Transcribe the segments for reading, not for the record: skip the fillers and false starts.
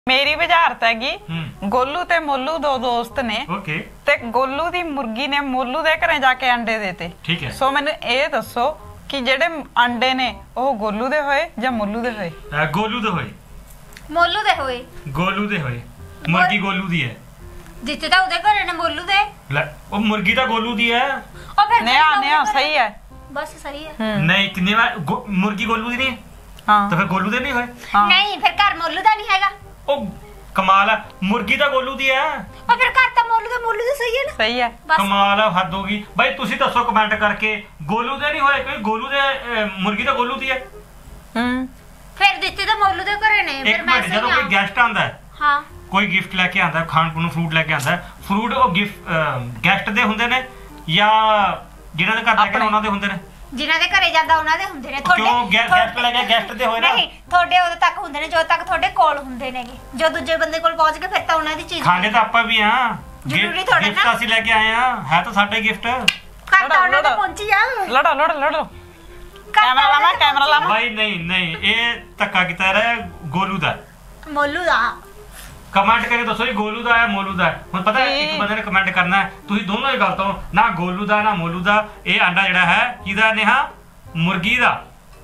ਮੇਰੀ ਬੁਝਾਰਤ ਹੈਗੀ ਗੋਲੂ ਤੇ ਮੋਲੂ ਦੋ ਦੋਸਤ ਨੇ ਓਕੇ ਤੇ ਗੋਲੂ ਦੀ ਮੁਰਗੀ ਨੇ ਮੋਲੂ ਦੇ ਘਰੇ ਜਾ ਕੇ ਅੰਡੇ ਦੇਤੇ। ਠੀਕ ਹੈ। ਸੋ ਮੈਨੂੰ ਇਹ ਦੱਸੋ ਕਿ ਜਿਹੜੇ ਅੰਡੇ ਨੇ ਉਹ ਗੋਲੂ ਦੇ ਹੋਏ ਜਾਂ ਮੋਲੂ ਦੇ ਹੋਏ? ਗੋਲੂ ਦੇ ਹੋਏ। ਮੋਲੂ ਦੇ ਹੋਏ। ਗੋਲੂ ਦੇ ਹੋਏ। ਮੁਰਗੀ ਗੋਲੂ ਦੀ ਹੈ। ਜਿੱਤੇ ਤਾਂ ਉਹਦੇ ਘਰੇ ਨੇ ਮੋਲੂ ਦੇ। ਲੈ ਉਹ ਮੁਰਗੀ ਤਾਂ ਗੋਲੂ ਦੀ ਹੈ। ਉਹ ਫਿਰ ਨਿਆ ਸਹੀ ਹੈ। ਬਸ ਸਹੀ ਹੈ। ਨਹੀਂ ਕਿੰਨੇ ਵਾਰ ਮੁਰਗੀ ਗੋਲੂ ਦੀ ਨਹੀਂ? ਹਾਂ ਤਾਂ ਫਿਰ ਗੋਲੂ ਦੇ ਨਹੀਂ ਹੋਏ। ਨਹੀਂ ਫਿਰ ਘਰ ਮੋਲੂ ਦਾ ਨਹੀਂ ਹੈਗਾ। ਉਹ ਕਮਾਲ ਹੈ, ਮੁਰਗੀ ਤਾਂ ਗੋਲੂ ਦੀ ਹੈ। ਉਹ ਫਿਰ ਘਰ ਤਾਂ ਮੋਲੂ ਦੇ ਸਹੀ ਹੈ ਨਾ। ਸਹੀ ਹੈ। ਕਮਾਲ ਹੈ, ਹੱਦ ਹੋ ਗਈ ਬਾਈ। ਤੁਸੀਂ ਦੱਸੋ ਕਮੈਂਟ ਕਰਕੇ ਗੋਲੂ ਦੇ ਨਹੀਂ ਹੋਏ? ਕੋਈ ਗੋਲੂ ਦੇ ਮੁਰਗੀ ਤਾਂ ਗੋਲੂ ਦੀ ਹੈ। ਫਿਰ ਦਿੱਤੇ ਤਾਂ ਮੋਲੂ ਦੇ ਘਰੇ ਨੇ। ਇੱਕ ਮਿੰਟ, ਜਦੋਂ ਕੋਈ ਗੈਸਟ ਆਂਦਾ ਹੈ, ਹਾਂ ਕੋਈ ਗਿਫਟ ਲੈ ਕੇ ਆਂਦਾ, ਖਾਣ ਪੀਣ ਨੂੰ ਫਰੂਟ ਲੈ ਕੇ ਆਂਦਾ, ਫਰੂਟ ਉਹ ਗਿਫਟ ਗੈਸਟ ਦੇ ਹੁੰਦੇ ਨੇ ਜਾਂ ਜਿਹਨਾਂ ਦੇ ਘਰ ਲੈ ਕੇ ਉਹਨਾਂ ਦੇ ਹੁੰਦੇ ਨੇ? ਜਿਨ੍ਹਾਂ ਦੇ ਘਰੇ ਜਾਂਦਾ ਉਹਨਾਂ ਦੇ ਹੁੰਦੇ ਨੇ। ਕਿਉਂ ਗੈਸਟ ਲੈ ਕੇ ਗੈਸਟ ਦੇ ਹੋਏ ਨਾ? ਨਹੀਂ ਤੁਹਾਡੇ ਉਦੋਂ ਤੱਕ ਹੁੰਦੇ ਨੇ ਜਦੋਂ ਤੱਕ ਤੁਹਾਡੇ ਕੋਲ ਹੁੰਦੇ ਨੇਗੇ। ਜੋ ਦੂਜੇ ਬੰਦੇ ਕੋਲ ਪਹੁੰਚ ਕੇ ਫਿਰ ਤਾਂ ਉਹਨਾਂ ਦੀ ਚੀਜ਼ ਖਾਣੇ ਤਾਂ ਆਪਾਂ ਵੀ ਆ। ਜ਼ਰੂਰੀ ਥੋੜਾ ਗਿਫਟ ਨਾ ਅਸੀਂ ਲੈ ਕੇ ਆਏ ਆ, ਹੈ ਤਾਂ ਸਾਡੇ ਗਿਫਟ। ਘਰ ਤਾਂ ਉਹਨਾਂ ਦੇ ਪਹੁੰਚੀ ਆ। ਲੜੋ ਕੈਮਰਾ ਲਾਵਾ ਬਾਈ ਨਹੀਂ ਇਹ ਧੱਕਾ ਕੀਤਾ ਰਿਹਾ ਗੋਲੂ ਦਾ। ਮੋਲੂ ਦਾ ਕਮੈਂਟ ਕਰਕੇ ਦੱਸੋ ਜੀ ਗੋਲੂ ਦਾ ਹੈ ਮੋਲੂ ਦਾ? ਹੁਣ ਪਤਾ ਹੈ ਇੱਕ ਬੰਦੇ ਨੇ ਕਮੈਂਟ ਕਰਨਾ ਹੈ, ਤੁਸੀਂ ਦੋਨੋਂ ਹੀ ਗਲਤ ਹੋ, ਨਾ ਗੋਲੂ ਦਾ ਨਾ ਮੋਲੂ ਦਾ। ਇਹ ਆਂਡਾ ਜਿਹੜਾ ਹੈ ਕਿਹਦਾ? ਨੇਹਾ ਮੁਰਗੀ ਦਾ।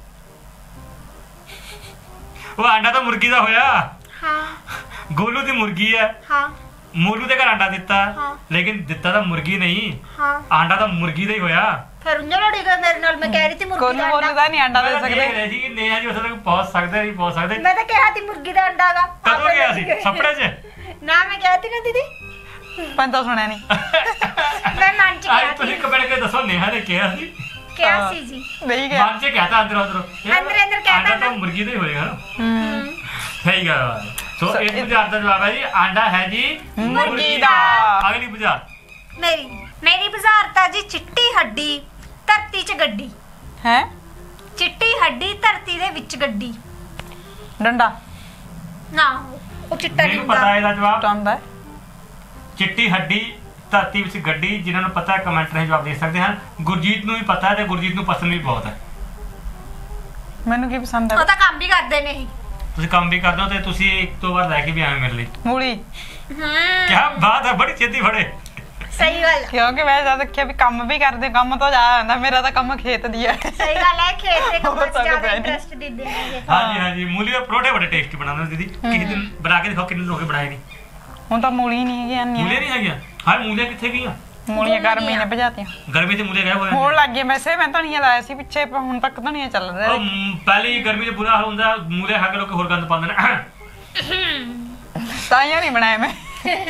ਉਹ ਆਂਡਾ ਤਾਂ ਮੁਰਗੀ ਦਾ ਹੋਇਆ। ਹਾਂ ਗੋਲੂ ਦੀ ਮੁਰਗੀ ਹੈ। ਹਾਂ ਮੋਲੂ ਦੇ ਘਰ ਆਂਡਾ ਦਿੱਤਾ, ਹਾਂ। ਲੇਕਿਨ ਦਿੱਤਾ ਤਾਂ ਮੁਰਗੀ ਨਹੀਂ। ਹਾਂ ਆਂਡਾ ਤਾਂ ਮੁਰਗੀ ਦਾ ਹੀ ਹੋਇਆ। ਫਿਰ ਉਹਨਾਂ ਲੜੀ ਗਏ ਮੇਰੇ ਨਾਲ। ਮੈਂ ਕਹਿ ਰਹੀ ਸੀ ਮੁਰਗੀ ਗੋਲੂ ਦਾ ਮੋਲੂ ਦਾ ਨਹੀਂ ਅੰਡਾ ਦੇ ਮੈਂ ਸਕਦੇ। ਦੇਖ ਰਿਹਾ ਸੀ ਕਿ ਨੇਹਾ ਜੀ ਉਸ ਤੱਕ ਪਹੁੰਚ ਸਕਦੇ ਨਹੀਂ ਪਹੁੰਚ ਸਕਦੇ। ਮੈਂ ਤਾਂ ਕਿਹਾ ਸੀ ਮੁਰਗੀ ਦਾ ਅੰਡਾ ਗਾ। ਕਦੋਂ ਗਿਆ ਸੀ? ਸਪੜੇ 'ਚ? ਨਾ ਮੈਂ ਕਹਿਤੀ ਨਾ ਦੀਦੀ। ਮੈਂ ਤਾਂ ਸੁਣਿਆ ਨਹੀਂ। ਮੈਂ ਮਨ ਚ ਆਈ ਕਿਹਾ ਤੁਸੀਂ ਸੀ। ਕਮੈਂਟ ਕਰਕੇ ਦੱਸੋ ਨੇਹਾ ਨੇ ਕਿਹਾ ਸੀ? ਕਿਹਾ ਸੀ ਜੀ। ਨਹੀਂ ਗਿਆ। ਮਨ 'ਚ ਕਹਤਾ ਅੰਦਰ ਅੰਦਰ ਕਹਿਤਾ ਆਂਡਾ ਤਾਂ ਨਾ। ਮੁਰਗੀ ਦਾ ਹੀ ਹੋਏਗਾ ਨਾ। ਸਹੀ ਗੱਲ ਹੈ। ਸੋ ਇਸ ਬੁਝਾਰਤ ਦਾ ਜਵਾਬ ਹੈ ਜੀ ਆਂਡਾ ਹੈ ਜੀ ਮੁਰਗੀ ਦਾ। ਅਗਲੀ ਬੁਝਾਰਤ ਮੇਰੀ ਬੁਝਾਰਤ ਆ ਜੀ ਚਿੱਟੀ ਹੱਡੀ ਧਰਤੀ 'ਚ ਗੱਡੀ। ਹੈ ਚਿੱਟੀ ਹੱਡੀ ਧਰਤੀ ਦੇ ਵਿੱਚ ਗੱਡੀ। ਡੰਡਾ ਨਾ ਉਹ ਚਿੱਟਾ ਨਹੀਂ ਮੈਨੂੰ ਪਤਾ ਹੁੰਦਾ। ਇਹਦਾ ਜਵਾਬ। ਟੰਦਾ ਚਿੱਟੀ ਹੱਡੀ ਧਰਤੀ ਵਿੱਚ ਗੱਡੀ। ਜਿਨ੍ਹਾਂ ਨੂੰ ਪਤਾ ਹੈ ਕਮੈਂਟ ਰਾਹੀਂ ਜਵਾਬ ਦੇ ਸਕਦੇ ਹਨ। ਗੁਰਜੀਤ ਨੂੰ ਵੀ ਪਤਾ ਹੈ ਤੇ ਗੁਰਜੀਤ ਨੂੰ ਪਸੰਦ ਵੀ ਬਹੁਤ ਹੈ। ਮੈਨੂੰ ਕੀ ਪਸੰਦ ਉਹ ਹੈ? ਤਾਂ ਕੰਮ ਵੀ ਕਰਦੇ ਨੇ ਇਹ। ਤੁਸੀਂ ਕੰਮ ਵੀ ਕਰਦੇ ਹੋ ਤੇ ਤੁਸੀਂ ਇੱਕ ਤੋਂ ਵਾਰ ਲੈ ਕੇ ਵੀ ਆਏ ਮੇਰੇ ਲਈ। ਮੂਲੀ। ਕੀ ਬਾਤ ਹੈ, ਬੜੀ ਛੇਤੀ ਫੜੇ। ਸਹੀ ਗੱਲ ਹੈ। ਕਿਉਂਕਿ ਮੈਂ ਜਦ ਦੇਖਿਆ ਵੀ ਕੰਮ ਵੀ ਕਰਦੇ, ਕੰਮ ਤੋਂ ਜਾ ਆਉਂਦਾ। ਮੇਰਾ ਤਾਂ ਕੰਮ ਖੇਤ ਦੀ ਹੈ। ਸਹੀ ਗੱਲ ਹੈ। ਖੇਤ ਦੇ ਕੰਮਾਂ 'ਚ ਉਹ ਜ਼ਿਆਦਾ ਤਾਂ ਇੰਟਰਸਟ ਦਿੰਦੇ ਨੇ। ਹਾਂਜੀ ਮੂਲੀ ਦੇ ਪਰੌਂਠੇ ਬੜੇ ਟੇਸਟੀ ਬਣਾਉਂਦੇ ਨੇ ਦੀਦੀ। ਕਿਸੇ ਦਿਨ ਬਣਾ ਕੇ ਦਿਖਾਓ, ਕਿੰਨੇ ਲੋਕ ਬਣਾਏ ਨਹੀਂ। ਹੁਣ ਤਾਂ ਮੂਲੀ ਨਹੀਂ ਹੈਗੀਆਂ ਮੂਲੀਆਂ ਨਹੀਂ ਹੈਗੀਆਂ? ਹਾਂ ਮੂਲੀਆਂ ਕਿੱਥੇ ਗਈਆਂ? ਮੂਲੀਆਂ ਗਰਮੀ ਨੇ ਭਜਾਤੀਆਂ। ਗਰਮੀ ਤੇ ਮੂਲੀਆਂ ਗਾਇਬ ਹੋ ਹੋਣ ਲੱਗ ਗਏ। ਵੈਸੇ ਮੈਂ ਧਨੀਆ ਲਾਇਆ ਸੀ ਪਿੱਛੇ, ਪਰ ਹੁਣ ਤੱਕ ਧਨੀਆ ਚੱਲ ਰਿਹਾ। ਉਹ ਪਹਿਲੀ ਗਰਮੀ ਚ ਬੁਰਾ ਹਾਲ ਹੁੰਦਾ, ਮੂਲੀਆਂ ਖਾ ਕੇ ਲੋਕ ਹੋਰ ਗੰਦ ਪਾਉਂਦੇ ਨੇ। ਤਾਂ ਨਹੀਂ ਬਣਾਇਆ ਮੈਂ।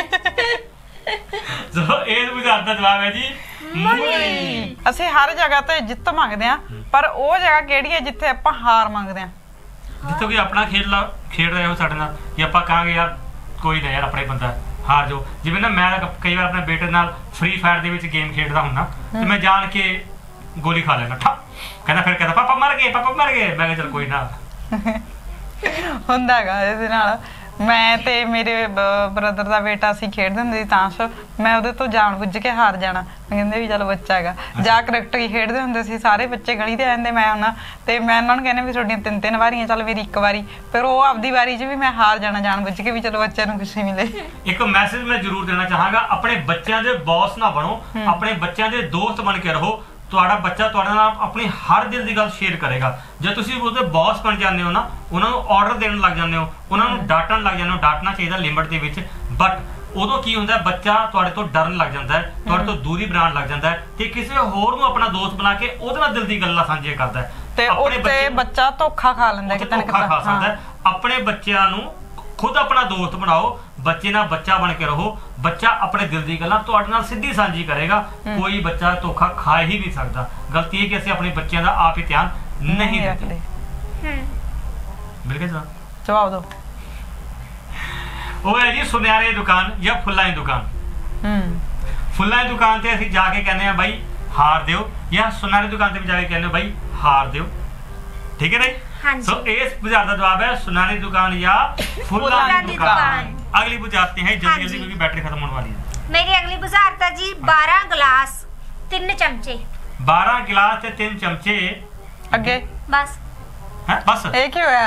ਸੋ ਇਹ ਬੁਝਾਰਤ ਦਾ ਜਵਾਬ ਹੈ ਜੀ ਮੂਲੀ। ਅਸੀਂ ਹਰ ਜਗ੍ਹਾ ਤੇ ਜਿੱਤ ਮੰਗਦੇ ਆ, ਪਰ ਉਹ ਜਗ੍ਹਾ ਕਿਹੜੀ ਹੈ ਜਿੱਥੇ ਆਪਾਂ ਹਾਰ ਮੰਗਦੇ ਆ? ਜਿੱਥੇ ਕੋਈ ਆਪਣਾ ਖੇਡ ਰਹੇ ਹੋ ਸਾਡੇ ਨਾਲ, ਜੇ ਆਪਾਂ ਕਹਾਂਗੇ ਯਾਰ ਕੋਈ ਨਾ ਯਾਰ ਆਪਣਾ ਹੀ ਬੰਦਾ ਹਾਰ ਜਾਓ। ਜਿਵੇਂ ਨਾ ਮੈਂ ਕਈ ਵਾਰ ਆਪਣੇ ਬੇਟੇ ਨਾਲ ਫ੍ਰੀ ਫਾਇਰ ਦੇ ਵਿੱਚ ਗੇਮ ਖੇਡਦਾ ਹੁੰਦਾ ਤੇ ਮੈਂ ਜਾਣ ਕੇ ਗੋਲੀ ਖਾ ਲੈਣਾ। ਕਹਿੰਦਾ ਪਾਪਾ ਮਰ ਗਏ ਮੈਂ ਕਿਹਾ ਚਲ ਕੋਈ ਨਾ। ਹੁੰਦਾ ਹੈਗਾ ਇਹਦੇ ਨਾਲ। ਮੈਂ ਤੇ ਮੇਰੇ ਬ੍ਰਦਰ ਦਾ ਬੇਟਾ ਅਸੀਂ ਖੇਡਦੇ ਹੁੰਦੇ ਸੀ ਤਾਸ਼। ਮੈਂ ਉਹਦੇ ਤੋਂ ਜਾਣ ਬੁੱਝ ਕੇ ਹਾਰ ਜਾਣਾ। ਮੈਂ ਕਹਿੰਦੇ ਵੀ ਚਲ ਬੱਚਾ ਹੈਗਾ। ਜਾਂ ਕ੍ਰਿਕਟ ਹੀ ਖੇਡਦੇ ਹੁੰਦੇ ਸੀ, ਸਾਰੇ ਬੱਚੇ ਗਲੀ ਤੇ ਆਉਂਦੇ, ਮੈਂ ਉਹਨਾਂ ਤੇ ਮੈਂ ਉਹਨਾਂ ਨੂੰ ਕਹਿੰਦੇ ਵੀ ਤੁਹਾਡੀਆਂ 3-3 ਵਾਰੀਆਂ, ਚੱਲ ਮੇਰੀ 1 ਵਾਰੀ। ਫਿਰ ਉਹ ਆਪਦੀ ਵਾਰੀ 'ਚ ਵੀ ਮੈਂ ਹਾਰ ਜਾਣਾ ਜਾਣ ਬੁੱਝ ਕੇ, ਵੀ ਚਲੋ ਬੱਚੇ ਨੂੰ ਖੁਸ਼ੀ ਮਿਲੇ। ਇੱਕ ਮੈਸੇਜ ਮੈਂ ਜ਼ਰੂਰ ਦੇਣਾ ਚਾਹਾਂਗਾ, ਆਪਣੇ ਬੱਚਿਆਂ ਦੇ ਬੌਸ ਨਾ ਬਣੋ, ਆਪਣੇ ਬੱਚਿਆਂ ਦੇ ਦੋਸਤ ਬਣ ਕੇ ਰਹੋ। ਤੁਹਾਡਾ ਬੱਚਾ ਤੁਹਾਡੇ ਨਾਲ ਆਪਣੀ ਹਰ ਦਿਲ ਦੀ ਗੱਲ ਸ਼ੇਅਰ ਕਰੇਗਾ। ਜੇ ਤੁਸੀਂ ਉਹਦੇ ਬੌਸ ਬਣ ਜਾਂਦੇ ਹੋ ਨਾ, ਉਹਨਾਂ ਨੂੰ ਆਰਡਰ ਦੇਣ ਲੱਗ ਜਾਂਦੇ ਹੋ, ਉਹਨਾਂ ਨੂੰ ਡਾਂਟਣ ਲੱਗ ਜਾਂਦੇ ਹੋ। ਡਾਂਟਣਾ ਚਾਹੀਦਾ ਲਿਮਟ ਦੇ ਵਿੱਚ, ਬਟ ਉਦੋਂ ਕੀ ਹੁੰਦਾ, ਬੱਚਾ ਤੁਹਾਡੇ ਤੋਂ ਡਰਨ ਲੱਗ ਜਾਂਦਾ ਹੈ, ਤੁਹਾਡੇ ਤੋਂ ਦੂਰੀ ਬਣਾਉਣ ਲੱਗ ਜਾਂਦਾ ਹੈ ਤੇ ਕਿਸੇ ਹੋਰ ਨੂੰ ਆਪਣਾ ਦੋਸਤ ਬਣਾ ਕੇ ਉਹਦੇ ਨਾਲ ਦਿਲ ਦੀ ਗੱਲਾਂ ਸਾਂਝੀਆਂ ਕਰਦਾ ਹੈ। ਤੇ ਉੱਤੇ ਬੱਚਾ ਧੋਖਾ ਖਾ ਲੈਂਦਾ ਕਿਤੇ ਨਾ ਕਿਤੇ। ਖਾ ਸਕਦਾ ਹੈ। ਆਪਣੇ ਬੱਚਿਆਂ ਨੂੰ ਖੁਦ ਆਪਣਾ ਦੋਸਤ ਬਣਾਓ, ਬੱਚੇ ਨਾਲ ਬੱਚਾ ਬਣ ਕੇ ਰਹੋ। ਬੱਚਾ ਆਪਣੇ ਦਿਲ ਦੀ ਗੱਲਾਂ ਤੁਹਾਡੇ ਨਾਲ ਸਿੱਧੀ ਸਾਂਝੀ ਕਰੇਗਾ। ਕੋਈ ਬੱਚਾ ਧੋਖਾ ਖਾ ਹੀ ਨਹੀਂ ਸਕਦਾ। ਗਲਤੀ ਇਹ ਕਿ ਅਸੀਂ ਆਪਣੇ ਬੱਚਿਆਂ ਦਾ ਆਪ ਹੀ ਧਿਆਨ ਨਹੀਂ ਰੱਖਦੇ। ਬਿਲਕੁਲ ਜਵਾਬ ਦਿਓ। ਉਹ ਹੈ ਜੀ ਸੁਨਿਆਰੇ ਦੁਕਾਨ ਜਾਂ ਫੁੱਲਾਂ ਦੀ ਦੁਕਾਨ। ਫੁੱਲਾਂ ਦੀ ਦੁਕਾਨ ਤੇ ਅਸੀਂ ਜਾ ਕੇ ਕਹਿੰਦੇ ਆ ਬਾਈ ਹਾਰ ਦਿਓ, ਜਾਂ ਸੁਨਿਆਰੇ ਦੁਕਾਨ ਤੇ ਵੀ ਜਾ ਕੇ ਕਹਿੰਦੇ ਬਾਈ ਹਾਰ ਦਿਓ। ਠੀਕ ਹੈ ਨਾ? ਸੋ ਇਸ ਬੁਝਾਰਤ ਦਾ ਜਵਾਬ ਹੈ ਸੁਨਿਆਰੇ ਦੁਕਾਨ ਜਾਂ ਫੁੱਲਾਂ ਦੀ ਦੁਕਾਨ। ਅਗਲੀ ਬੁਝਾਰਤ ਹੈ ਜਲਦੀ ਕਿਉਂਕਿ बैटरी खत्म होने वाली है। मेरी अगली बुझारत है जी 12 गिलास 3 चमचे। 12 गिलास ਤੇ 3 ਚਮਚੇ ਅੱਗੇ बस ਹੈ। ਬਸ ਇਹ ਕੀ ਹੋਇਆ?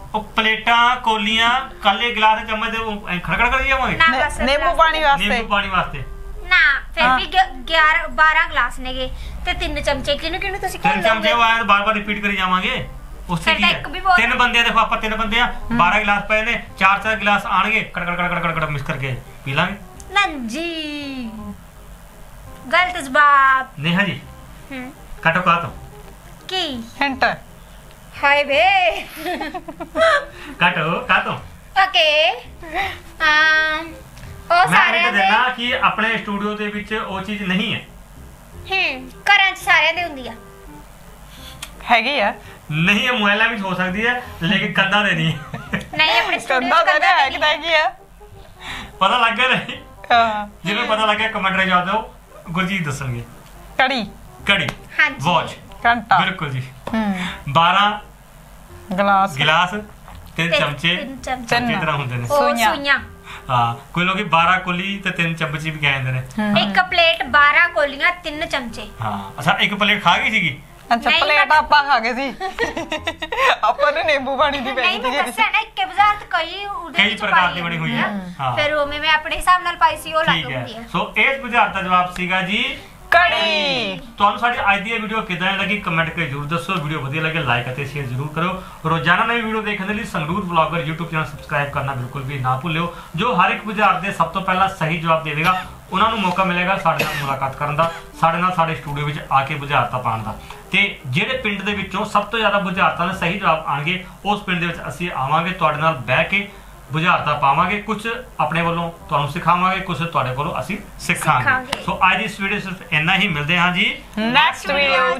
ਉਹ ਪਲੇਟਾਂ ਕੋਲੀਆਂ ਕਾਲੇ ਗਲਾਸ ਚਮਚ ਦੇ ਖੜਖੜ ਕਰ ਜਾਵਾਂਗੇ ਨਾ ਬਸ ਨਿੰਬੂ ਪਾਣੀ ਵਾਸਤੇ ਨਿੰਬੂ ਪਾਣੀ ਵਾਸਤੇ ਨਾ ਫਿਰ ਵੀ 11 12 ਗਲਾਸ ਨੇਗੇ ਤੇ 3 ਚਮਚੇ ਕਿਹਨੂੰ ਤੁਸੀਂ ਤਿੰਨ ਕੋਲ ਚਮਚੇ ਉਹ ਆਏ ਬਾਰ-ਬਾਰ ਰਿਪੀਟ ਕਰੀ ਜਾਵਾਂਗੇ ਉਸੇ ਫਿਰ ਕੀ ਤਾਂ ਹੈ ਇੱਕ ਵੀ ਬਹੁਤ ਤਿੰਨ ਬੰਦੇ ਦੇਖੋ ਆਪਾਂ ਤਿੰਨ ਬੰਦੇ ਆ 12 ਗਲਾਸ ਪਏ ਨੇ 4 ਗਲਾਸ ਆਣਗੇ ਕੜ ਮਿਕਸ ਕਰਕੇ ਪੀ ਲਾਂਗੇ ਨੰਜੀ ਗਲਤ ਜਵਾਬ ਨੇਹਾ ਜੀ ਹੂੰ ਕਾਟੋ ਕਾਟੋ ਕੀ ਹਿੰਟ ਹਾਏ ਵੇ ਕਾਟੋ ਓਕੇ ਉਹ ਮੈਂ ਸਾਰੇ ਇਹ ਦੇਣਾ ਕਿ ਆਪਣੇ ਸਟੂਡੀਓ ਦੇ ਵਿੱਚ ਉਹ ਚੀਜ਼ ਨਹੀਂ ਹੈ ਘਰਾਂ 'ਚ ਸਾਰਿਆਂ ਦੇ ਹੁੰਦੀ ਆ ਹੈਗੀ ਆ ਨਹੀਂ ਇਹ ਮੋਬਾਈਲਾਂ ਵਿੱਚ ਹੋ ਸਕਦੀ ਹੈ ਲੇਕਿਨ ਕੰਧਾਂ ਦੇ ਨਹੀਂ ਨਹੀਂ ਆਪਣੇ ਕੰਦਾ ਸਟੂਡੀਓ ਤਾਂ ਹੈ ਕਿ ਹੈਗੀ ਆ ਪਤਾ ਲੱਗ ਗਿਆ ਨਹੀਂ ਹਾਂ, ਜਿਹਨੂੰ ਪਤਾ ਲੱਗਿਆ ਕਮੈਂਟ ਰੇ ਜਾ ਦਿਓ ਗੁਰਜੀਤ ਦੱਸਣਗੇ ਕੜੀ ਕੜੀ ਹਾਂਜੀ ਵਾਚ ਘੰਟਾ ਬਿਲਕੁਲ ਜੀ ਹੂੰ 12 ਗਲਾਸ ਗਿਲਾਸ 3 ਚਮਚੇ ਤਿੰਨ ਚਮਚੇ ਚਮਚੇ ਤਰ੍ਹਾਂ ਹੁੰਦੇ ਨੇ ਉਹ ਸੂਈਆਂ। ਸੂਈਆਂ ਹਾਂ ਕੋਈ ਲੋਕੀ 12 ਕੋਲੀ ਤੇ 3 ਚਮਚੇ ਵੀ ਕਹਿੰਦੇ ਨੇ ਇੱਕ ਪਲੇਟ 12 ਕੋਲੀਆਂ 3 ਚਮਚੇ ਹਾਂ ਅੱਛਾ ਇੱਕ ਪਲੇਟ ਖਾ ਗਈ ਸੀਗੀ ਅੱਛਾ ਨਹੀਂ, ਪਲੇਟ ਮੈਂ- ਆਪਾਂ ਖਾ ਗਏ ਸੀ ਆਪਾਂ ਨੇ ਨਿੰਬੂ ਪਾਣੀ ਦੀ ਪੈ ਨਹੀਂ ਮੈਂ ਗਈ ਦੱਸਿਆ ਨਾ ਇੱਕੇ ਬਾਜ਼ਾਰ ਤੇ ਕਈ ਉਹਦੇ ਕਈ ਵਿੱਚ ਪ੍ਰਕਾਰ ਪਾਈ ਦੀ ਬਣੀ ਹੋਈ ਹੁੰਦੀ ਹੈ ਹਾਂ ਫਿਰ ਉਹ ਮੈਂ ਆਪਣੇ ਹਿਸਾਬ ਨਾਲ ਪਾਈ ਸੀ ਉਹ ਲੱਗ ਠੀਕ ਹੁੰਦੀ ਹੈ ਹੈ ਸੋ ਇਸ ਬੁਝਾਰਤ ਦਾ ਜਵਾਬ ਸੀਗਾ ਜੀ ਕੜੀ ਤੁਹਾਨੂੰ ਸਾਡੀ ਅੱਜ ਦੀ ਇਹ ਵੀਡੀਓ ਕਿਦਾਂ ਲੱਗੀ ਕਮੈਂਟ ਕਰਕੇ ਜ਼ਰੂਰ ਦੱਸੋ ਵੀਡੀਓ ਵਧੀਆ ਲੱਗੇ ਲਾਈਕ ਅਤੇ ਸ਼ੇਅਰ ਜ਼ਰੂਰ ਕਰੋ ਰੋਜ਼ਾਨਾ ਨਵੀਂ ਵੀਡੀਓ ਦੇਖਣ ਦੇ ਲਈ Sangrur vlogger YouTube channel subscribe ਕਰਨਾ ਬਿਲਕੁਲ ਵੀ ਨਾ ਭੁੱਲਿਓ ਜੋ ਹਰ ਇੱਕ ਬੁਝਾਰਤ ਦੇ ਸਭ ਤੋਂ ਪਹਿਲਾਂ ਸਹੀ ਜਵਾਬ ਦੇਵੇਗਾ ਉਹਨਾਂ ਨੂੰ ਮੌਕਾ ਮਿਲੇਗਾ ਸਾਡੇ ਨਾਲ ਮੁਲਾਕਾਤ ਕਰਨ ਦਾ ਸਾਡੇ ਨਾਲ ਸਾਡੇ ਸਟੂਡੀਓ ਵਿੱਚ ਆ ਕੇ ਬੁਝਾਰਤਾਂ ਪਾਉਣ ਦਾ ਤੇ ਜਿਹੜੇ ਪਿੰਡ ਦੇ ਵਿੱਚੋਂ ਸਭ ਤੋਂ ਜ਼ਿਆਦਾ ਬੁਝਾਰਤਾਂ ਦੇ ਸਹੀ ਜਵਾਬ ਆਣਗੇ ਉਸ ਪਿੰਡ ਦੇ ਵਿੱਚ ਅਸੀਂ ਆਵਾਂਗੇ ਤੁਹਾਡੇ ਨਾਲ ਬਹਿ ਕੇ ਬੁਝਾਰਤਾਂ ਪਾਵਾਂਗੇ ਕੁਝ ਆਪਣੇ ਵੱਲੋਂ ਤੁਹਾਨੂੰ ਸਿਖਾਵਾਂਗੇ ਕੁਝ ਤੁਹਾਡੇ ਕੋਲੋਂ ਅਸੀਂ ਸਿੱਖਾਂਗੇ ਸਿੱਖਾਂਗੇ। ਸੋ ਅੱਜ ਦੀ ਇਸ ਵੀਡੀਓ ਸਿਰਫ ਇੰਨਾ ਹੀ ਮਿਲਦੇ ਹਾਂ ਜੀ ਨੈਕਸਟ ਵੀਡੀਓ